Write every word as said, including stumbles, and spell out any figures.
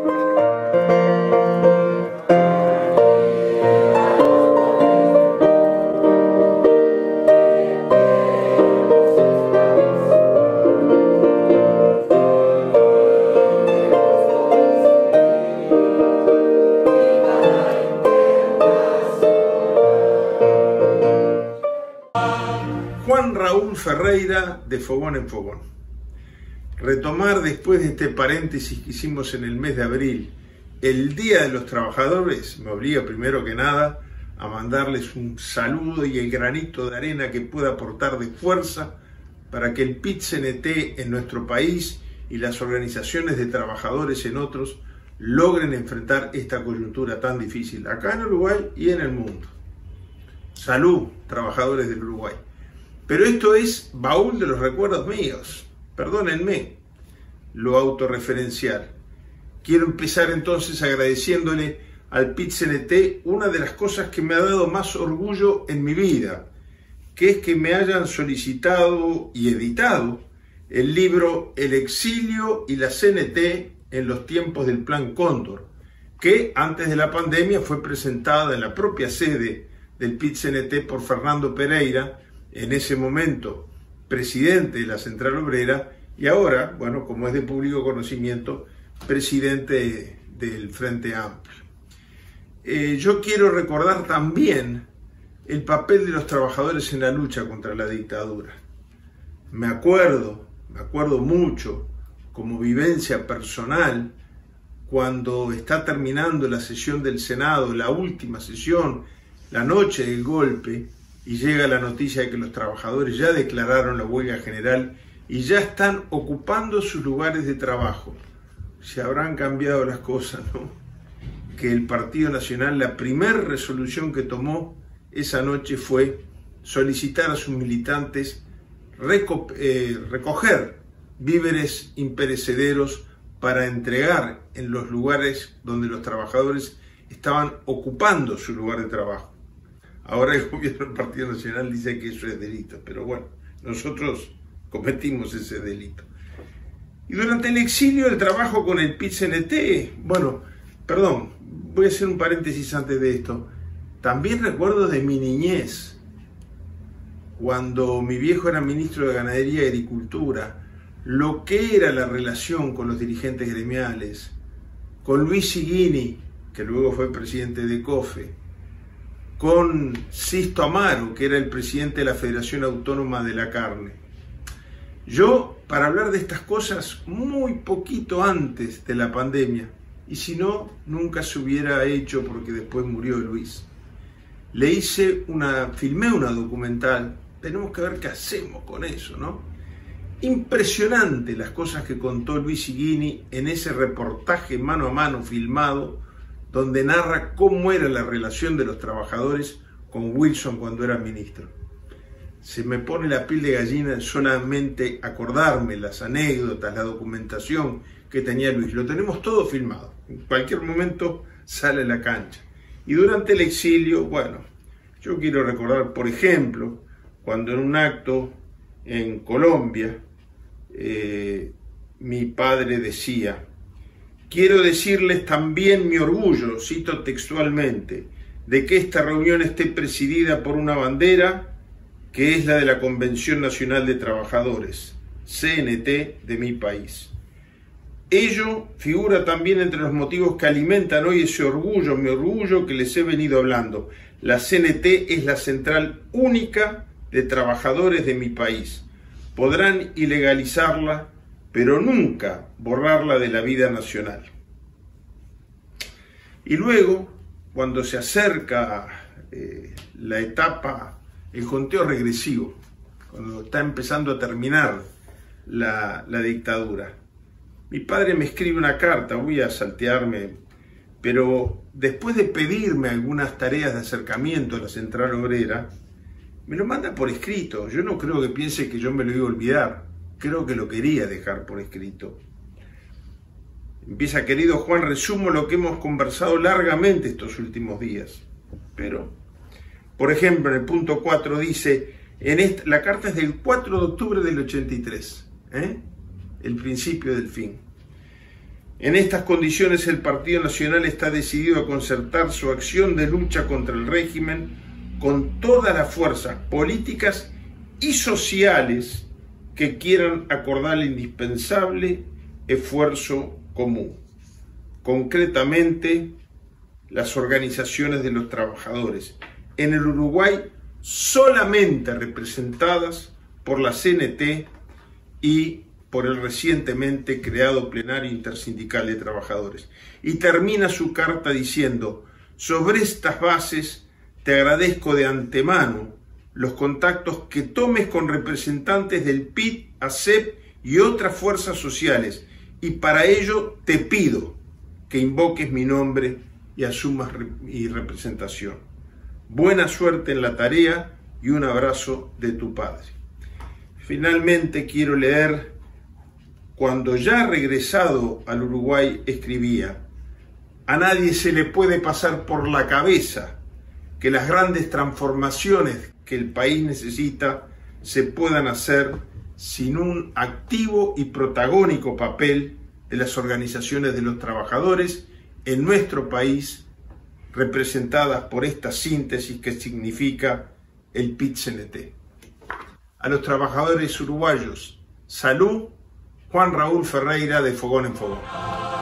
Juan Raúl Ferreira, de Fogón en Fogón. Retomar después de este paréntesis que hicimos en el mes de abril, el Día de los Trabajadores, me obliga primero que nada a mandarles un saludo y el granito de arena que pueda aportar de fuerza para que el P I T C N T en nuestro país y las organizaciones de trabajadores en otros logren enfrentar esta coyuntura tan difícil acá en Uruguay y en el mundo. Salud, trabajadores del Uruguay. Pero esto es baúl de los recuerdos míos, perdónenme lo autorreferencial. Quiero empezar entonces agradeciéndole al P I T C N T una de las cosas que me ha dado más orgullo en mi vida, que es que me hayan solicitado y editado el libro El exilio y la C N T en los tiempos del Plan Cóndor, que antes de la pandemia fue presentada en la propia sede del P I T C N T por Fernando Pereira, en ese momento presidente de la Central Obrera, y ahora, bueno, como es de público conocimiento, presidente del Frente Amplio. Eh, yo quiero recordar también el papel de los trabajadores en la lucha contra la dictadura. Me acuerdo, me acuerdo mucho, como vivencia personal, cuando está terminando la sesión del Senado, la última sesión, la noche del golpe, y llega la noticia de que los trabajadores ya declararon la huelga general y ya están ocupando sus lugares de trabajo. Se habrán cambiado las cosas, ¿no? Que el Partido Nacional, la primera resolución que tomó esa noche fue solicitar a sus militantes reco eh, recoger víveres imperecederos para entregar en los lugares donde los trabajadores estaban ocupando su lugar de trabajo. Ahora el gobierno del Partido Nacional dice que eso es delito, pero bueno, nosotros cometimos ese delito. Y durante el exilio del trabajo con el P I T C N T, bueno, perdón, voy a hacer un paréntesis antes de esto. También recuerdo de mi niñez, cuando mi viejo era ministro de Ganadería y Agricultura, lo que era la relación con los dirigentes gremiales, con Luis Siguini, que luego fue presidente de COFE, con Sisto Amaro, que era el presidente de la Federación Autónoma de la Carne. Yo, para hablar de estas cosas, muy poquito antes de la pandemia, y si no, nunca se hubiera hecho porque después murió Luis. Le hice una, filmé una documental, tenemos que ver qué hacemos con eso, ¿no? Impresionante las cosas que contó Luis Siguini en ese reportaje mano a mano filmado, donde narra cómo era la relación de los trabajadores con Wilson cuando era ministro. Se me pone la piel de gallina solamente acordarme las anécdotas, la documentación que tenía Luis. Lo tenemos todo filmado, en cualquier momento sale a la cancha. Y durante el exilio, bueno, yo quiero recordar, por ejemplo, cuando en un acto en Colombia, eh, mi padre decía: quiero decirles también mi orgullo, cito textualmente, de que esta reunión esté presidida por una bandera que es la de la Convención Nacional de Trabajadores, C N T, de mi país. Ello figura también entre los motivos que alimentan hoy ese orgullo, mi orgullo que les he venido hablando. La C N T es la central única de trabajadores de mi país. Podrán ilegalizarla, pero nunca borrarla de la vida nacional. Y luego, cuando se acerca eh, la etapa, el conteo regresivo, cuando está empezando a terminar la, la dictadura, mi padre me escribe una carta, voy a saltearme, pero después de pedirme algunas tareas de acercamiento a la Central Obrera, me lo manda por escrito. Yo no creo que piense que yo me lo iba a olvidar. Creo que lo quería dejar por escrito. Empieza: querido Juan, resumo lo que hemos conversado largamente estos últimos días. Pero, por ejemplo, en el punto cuatro dice, en esta, la carta es del cuatro de octubre del ochenta y tres, ¿eh? El principio del fin. En estas condiciones el Partido Nacional está decidido a concertar su acción de lucha contra el régimen con todas las fuerzas políticas y sociales que quieran acordar el indispensable esfuerzo común. Concretamente, las organizaciones de los trabajadores en el Uruguay solamente representadas por la C N T y por el recientemente creado Plenario Intersindical de Trabajadores. Y termina su carta diciendo: sobre estas bases te agradezco de antemano los contactos que tomes con representantes del P I T, A C E P y otras fuerzas sociales, y para ello te pido que invoques mi nombre y asumas mi representación. Buena suerte en la tarea y un abrazo de tu padre. Finalmente quiero leer, cuando ya regresado al Uruguay escribía: a nadie se le puede pasar por la cabeza que las grandes transformaciones que el país necesita se puedan hacer sin un activo y protagónico papel de las organizaciones de los trabajadores en nuestro país, representadas por esta síntesis que significa el P I T C N T. A los trabajadores uruguayos, salud. Juan Raúl Ferreira, de Fogón en Fogón.